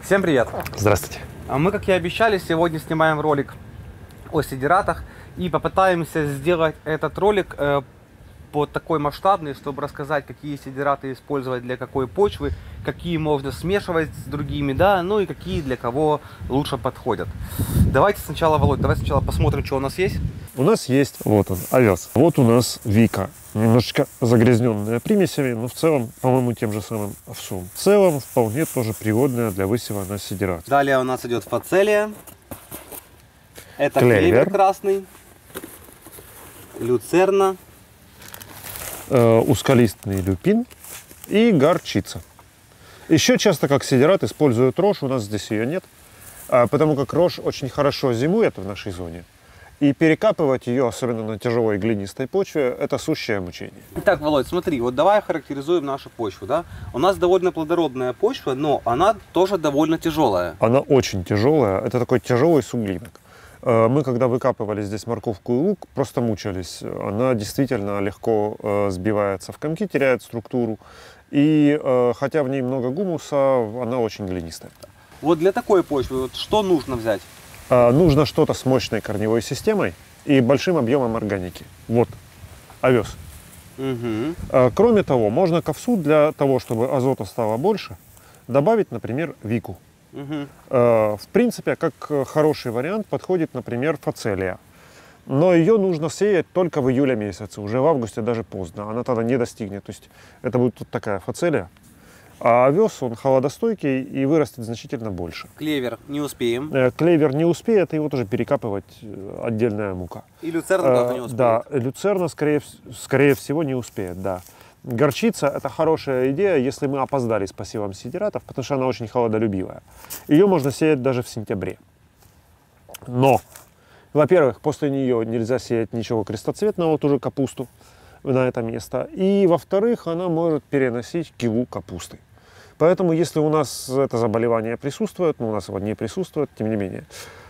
Всем привет! Здравствуйте! Мы, как и обещали, сегодня снимаем ролик о сидератах и попытаемся сделать этот ролик такой масштабный, чтобы рассказать, какие сидераты использовать для какой почвы, какие можно смешивать с другими, да, ну и какие для кого лучше подходят. Давайте сначала, Володь, давай сначала посмотрим, что у нас есть. У нас есть, вот он, овес. Вот у нас Вика. Немножечко загрязненная примесями, но в целом, по-моему, тем же самым овсом. В целом, вполне тоже пригодная для высева на сидерат. Далее у нас идет фацелия. Это клевер красный. Люцерна. Узколистный люпин и горчица. Еще часто как сидерат используют рожь, у нас здесь ее нет, потому как рожь очень хорошо зимует в нашей зоне. И перекапывать ее, особенно на тяжелой глинистой почве, это сущее мучение. Итак, Володь, смотри, вот давай характеризуем нашу почву, да? У нас довольно плодородная почва, но она тоже довольно тяжелая. Она очень тяжелая, это такой тяжелый суглинок. Мы, когда выкапывали здесь морковку и лук, просто мучались. Она действительно легко сбивается в комки, теряет структуру. И хотя в ней много гумуса, она очень глинистая. Вот для такой почвы вот что нужно взять? Нужно что-то с мощной корневой системой и большим объемом органики. Вот, овес. Угу. Кроме того, можно к овсу для того, чтобы азота стало больше, добавить, например, вику. Угу. В принципе, как хороший вариант подходит, например, фацелия. Но ее нужно сеять только в июле месяце, уже в августе даже поздно, она тогда не достигнет. То есть это будет вот такая фацелия. А овес, он холодостойкий и вырастет значительно больше. Клевер не успеем. Клевер не успеет, его тоже перекапывать отдельная мука. И люцерна тоже не успеет. Да, люцерна, скорее всего, не успеет, да. Горчица – это хорошая идея, если мы опоздали с посевом сидератов, потому что она очень холодолюбивая. Ее можно сеять даже в сентябре. Но, во-первых, после нее нельзя сеять ничего крестоцветного, ту же капусту на это место. И, во-вторых, она может переносить килу капусты. Поэтому, если у нас это заболевание присутствует, но у нас его не присутствует, тем не менее,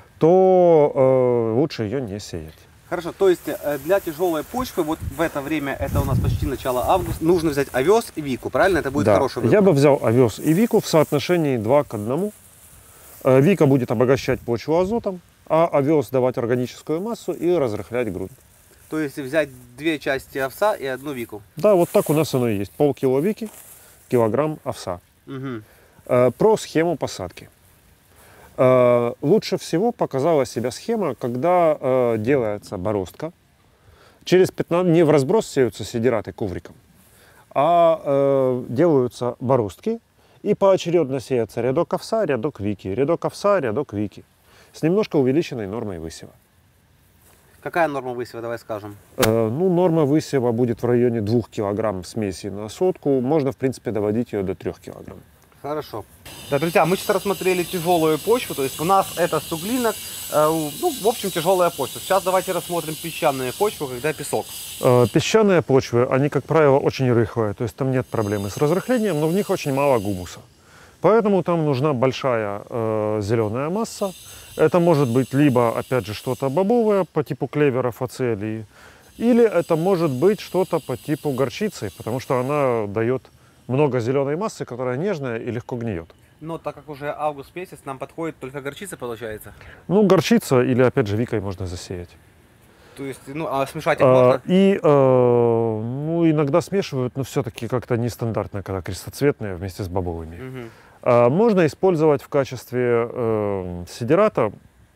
то лучше ее не сеять. Хорошо, то есть для тяжелой почвы, вот в это время, это у нас почти начало августа, нужно взять овес и вику, правильно? Это будет хороший выбор. Я бы взял овес и вику в соотношении 2 к 1. Вика будет обогащать почву азотом, а овес давать органическую массу и разрыхлять грунт. То есть взять 2 части овса и 1 вику? Да, вот так у нас оно и есть. Полкило вики, килограмм овса. Угу. Про схему посадки. Лучше всего показала себя схема, когда делается бороздка. Через 15, не в разброс сеются сидераты ковриком, а делаются бороздки и поочередно сеется рядок овса, рядок вики, рядок овса, рядок вики с немножко увеличенной нормой высева. Какая норма высева, давай скажем? Ну, норма высева будет в районе 2 килограмм смеси на сотку. Можно, в принципе, доводить ее до 3 килограмм. Хорошо. Да, друзья, мы сейчас рассмотрели тяжелую почву, то есть у нас это суглинок, ну, в общем, тяжелая почва. Сейчас давайте рассмотрим песчаную почву, когда песок. Песчаные почвы, они, как правило, очень рыхлые, то есть там нет проблемы с разрыхлением, но в них очень мало гумуса. Поэтому там нужна большая зеленая масса. Это может быть либо, опять же, что-то бобовое по типу клевера, фацелии, или это может быть что-то по типу горчицы, потому что она дает много зеленой массы, которая нежная и легко гниет. Но так как уже август месяц, нам подходит только горчица, получается? Ну, горчица или, опять же, викой можно засеять. То есть, ну, а смешать их можно? Ну, иногда смешивают, но все-таки как-то нестандартно, когда крестоцветные вместе с бобовыми. Угу. Можно использовать в качестве сидерата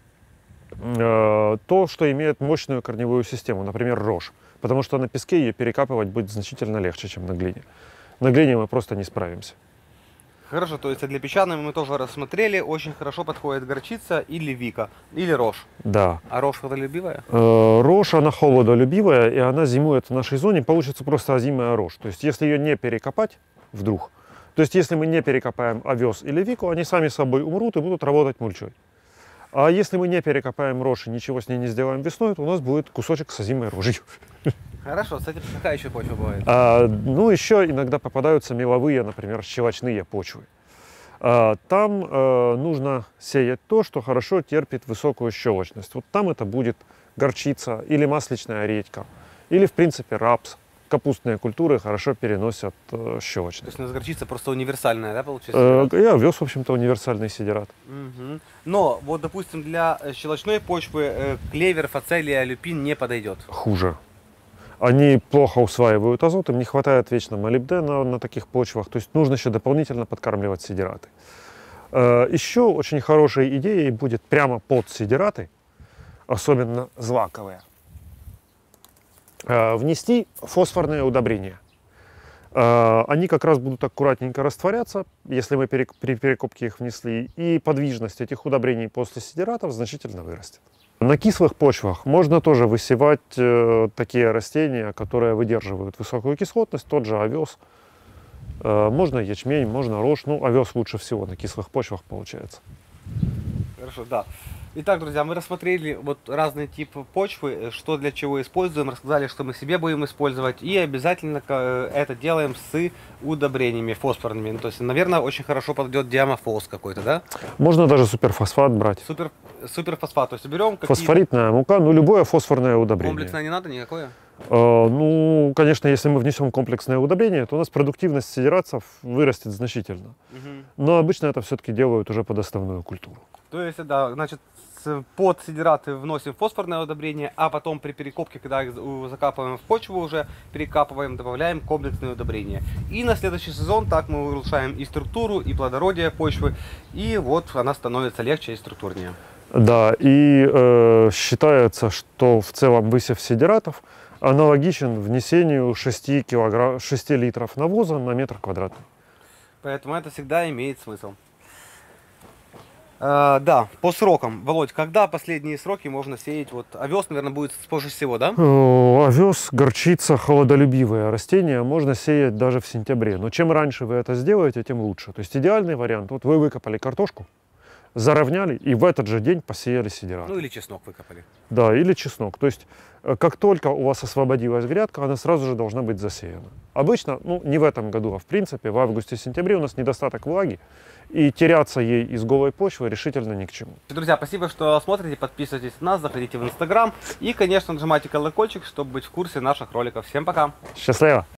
то, что имеет мощную корневую систему, например, рожь, потому что на песке ее перекапывать будет значительно легче, чем на глине. На глине мы просто не справимся. Хорошо, то есть для песчаной мы тоже рассмотрели, очень хорошо подходит горчица или вика, или рожь. Да. А рожь холодолюбивая? Рожь, она холодолюбивая, и она зимует в нашей зоне, получится просто озимая рожь. То есть если ее не перекопать вдруг, то есть если мы не перекопаем овес или вику, они сами собой умрут и будут работать мульчой. А если мы не перекопаем рожь и ничего с ней не сделаем весной, то у нас будет кусочек с озимой рожью. Хорошо, кстати, какая еще почва бывает? Ну, еще иногда попадаются меловые, например, щелочные почвы. Там нужно сеять то, что хорошо терпит высокую щелочность. Вот там это будет горчица или масличная редька, или, в принципе, рапс. капустные культуры хорошо переносят То щелочные. есть у нас горчица просто универсальная, да, получается? И овес, в общем-то, универсальный сидират. Мгм. Но вот, допустим, для щелочной почвы клевер, фацелия, люпин не подойдет. Хуже. Они плохо усваивают азот, им не хватает вечно молибдена на таких почвах, то есть нужно еще дополнительно подкармливать сидираты. Еще очень хорошей идеей будет прямо под сидираты, особенно злаковые, внести фосфорные удобрения. Они как раз будут аккуратненько растворяться, если мы при перекопке их внесли, и подвижность этих удобрений после сидиратов значительно вырастет. На кислых почвах можно тоже высевать такие растения, которые выдерживают высокую кислотность, тот же овес. Можно ячмень, можно рожь, ну овес лучше всего на кислых почвах получается. Хорошо, да. Итак, друзья, мы рассмотрели вот разные типы почвы, что для чего используем, рассказали, что мы себе будем использовать, и обязательно это делаем с удобрениями фосфорными. Ну, то есть, наверное, очень хорошо подойдет диамофос какой-то, да? Можно даже суперфосфат брать. Суперфосфат, то есть берем какие-то... Фосфоритная мука, ну любое фосфорное удобрение. Комплексное не надо никакое? Ну, конечно, если мы внесем комплексное удобрение, то у нас продуктивность сидиратцев вырастет значительно. Но обычно это все-таки делают уже под основную культуру. То есть, да, значит, под сидираты вносим фосфорное удобрение, а потом при перекопке, когда их закапываем в почву уже, перекапываем, добавляем комплексные удобрения. И на следующий сезон так мы улучшаем и структуру, и плодородие почвы, и вот она становится легче и структурнее. Да, и считается, что в целом высев сидиратов аналогичен внесению 6 литров навоза на метр квадратный. Поэтому это всегда имеет смысл. Да, по срокам. Володь, когда последние сроки можно сеять? Вот овес, наверное, будет позже всего, да? Овес, горчица, холодолюбивые растения можно сеять даже в сентябре. Но чем раньше вы это сделаете, тем лучше. То есть идеальный вариант. Вот вы выкопали картошку, заровняли и в этот же день посеяли сидираты. Ну или чеснок выкопали. Да, или чеснок. То есть как только у вас освободилась грядка, она сразу же должна быть засеяна. Обычно, ну не в этом году, а в принципе в августе-сентябре у нас недостаток влаги, и теряться ей из голой почвы решительно ни к чему. Друзья, спасибо, что смотрите, подписывайтесь на нас, заходите в Инстаграм и, конечно, нажимайте колокольчик, чтобы быть в курсе наших роликов. Всем пока! Счастливо!